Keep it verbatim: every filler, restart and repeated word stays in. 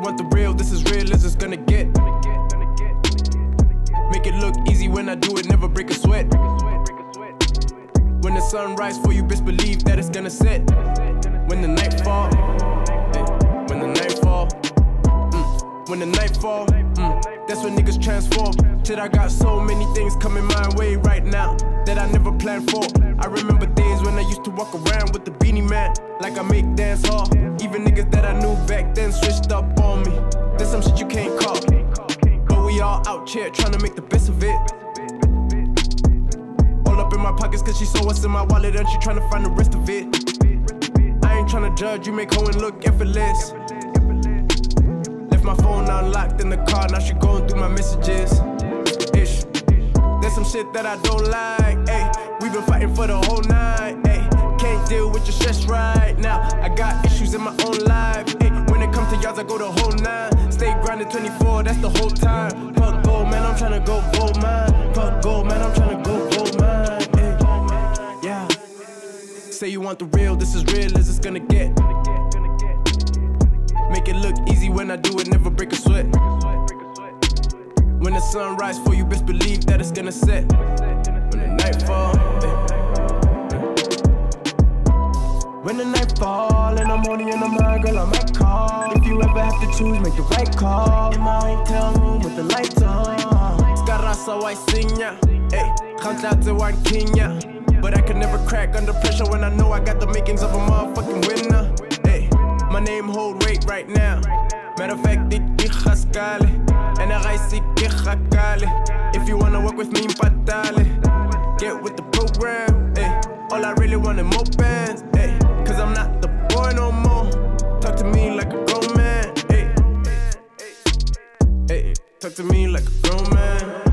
want the real, this is real as it's gonna get. Make it look easy when I do it, never break a sweat. When the sun rise for you, best believe that it's gonna set. When the night fall, eh, when the night fall, mm, when the night fall, mm, that's when niggas transform. Shit, I got so many things coming my way right now that I never planned for. I remember days when I used to walk around with the beanie man, like I make dance hall. Even niggas that I knew back then switched up on me. There's some shit you can't call, but we all out here trying to make the best of it. All up in my pockets cause she saw what's in my wallet and she trying to find the rest of it. I ain't trying to judge, you make Cohen look effortless. Left my phone unlocked in the car, now she going through my messages. Ish. There's some shit that I don't like, ayy. We been fighting for the whole night, ayy. Can't deal with your stress right now. I got issues in my own life, ayy. When it comes to y'all, I go the whole nine. Stay grinding twenty-four, that's the whole time. Fuck gold, man, I'm tryna go gold mine. Fuck gold, man, I'm tryna go gold mine, ayy. Yeah. Say you want the real, this is real as it's gonna get. Make it look easy when I do it, never break a sweat. When the sun rise for you, best believe that it's gonna set. When the night fall, eh. When the night fall and I'm horny in the mind, girl, I might call. If you ever have to choose, make the right call. In my hotel room with the lights on. Scarasa wa isinya, eh. Khantatse wa Kenya. But I can never crack under pressure when I know I got the makings of a motherfucking winner. Eh. My name hold weight right now. Matter of fact, it ikhaskale. And I see if you wanna work with me, patale. Get with the program, eh. All I really want is more bands, eh. Cause I'm not the boy no more. Talk to me like a grown man, eh. Eh. Talk to me like a grown man.